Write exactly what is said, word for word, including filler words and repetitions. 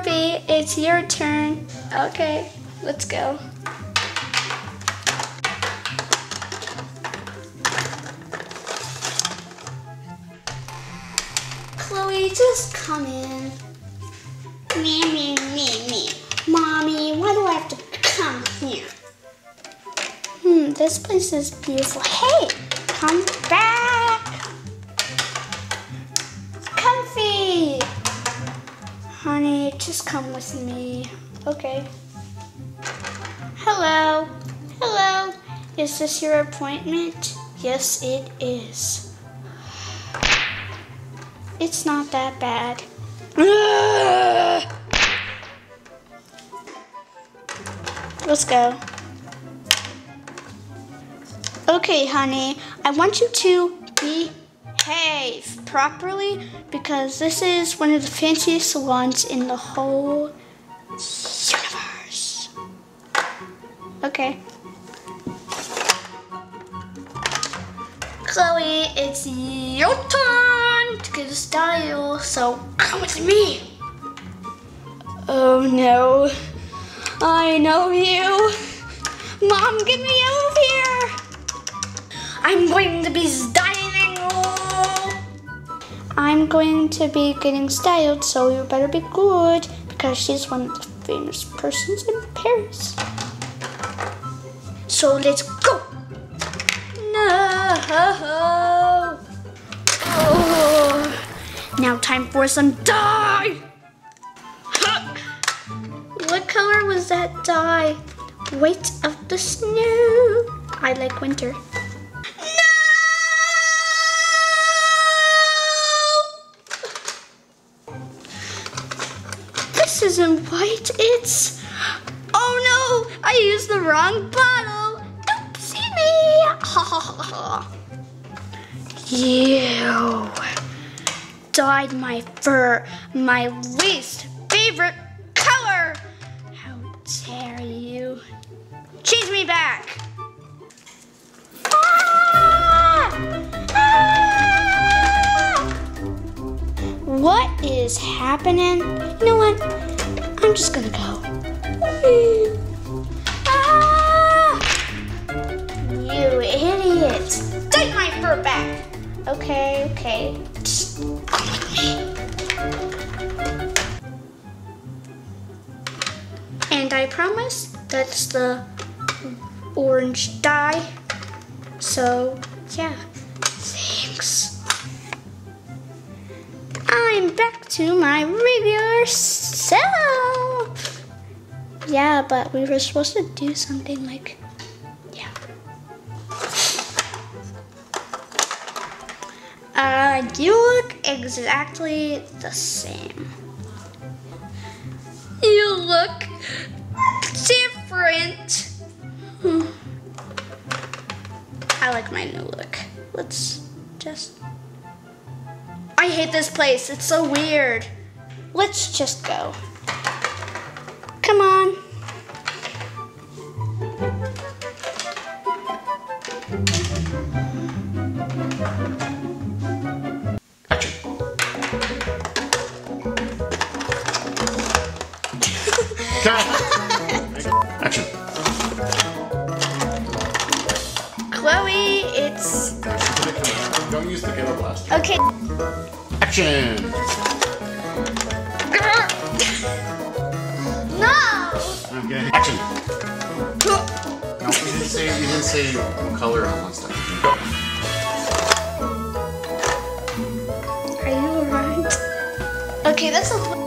Chloe, it's your turn. Okay, let's go. Chloe, just come in. Me, me, me, me. Mommy, why do I have to come here? Hmm, this place is beautiful. Hey, come back. Comfy. Honey, just come with me. Okay. Hello. Hello. Is this your appointment? Yes, it is. It's not that bad. Let's go. Okay, honey, I want you to behave properly because this is one of the fanciest salons in the whole universe. Okay. Chloe, it's your turn to get a style, so come with me. Oh no, I know you. Mom, get me out of here. I'm going to be styling you. I'm going to be getting styled, so you better be good because she's one of the famous persons in Paris. So let's go. No. Oh. Now time for some dye. What color was that dye? Weight of the snow. I like winter. No! This isn't white, it's... Oh no, I used the wrong bottle. Oopsie me. Ha ha ha ha. You dyed my fur my least favorite color. How dare you? Change me back. Ah! Ah! What is happening? You know what? I'm just gonna go. Ah! You idiot. Take my fur back. Okay, okay. Just come with me. And I promise that's the orange dye. So, yeah, thanks. I'm back to my regular self. Yeah, but we were supposed to do something like, yeah. Uh, you look exactly the same. You look different. Hmm. I like my new look. Let's just... I hate this place. It's so weird. Let's just go. Come on. Action. Chloe, it's... Don't use the pillow blast. Okay. Action. No! Okay. Action. No, we didn't say, we didn't say what color and all that stuff. Are you alright? Okay, that's a